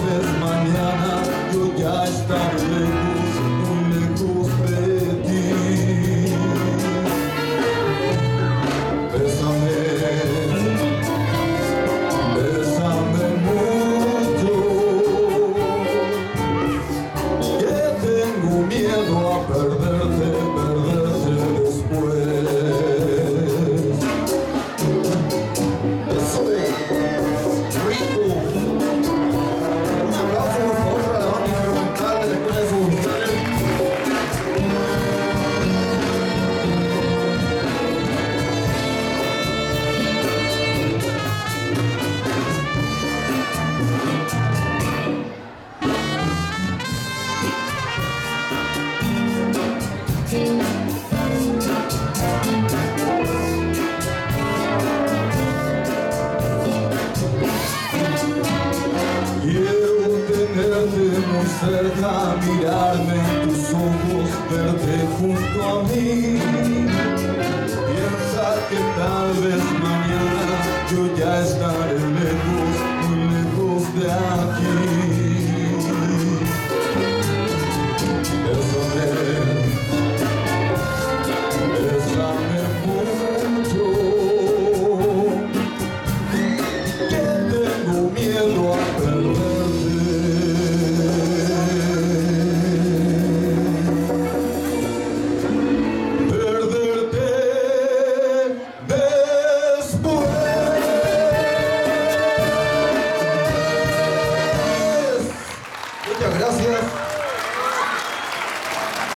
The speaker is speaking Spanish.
vez mañana yo ya estaré lejos, muy lejos de ti. Bésame, bésame mucho, que tengo miedo a perderte, perderte después. Eso es rico. Un aplauso por favor a la banda instrumental de la Escuela de Voluntarios. Quiero tenerte muy cerca, mirarme en tus ojos, verte junto a mí. Piensa que tal vez mañana yo ya estaré lejos, muy lejos de aquí.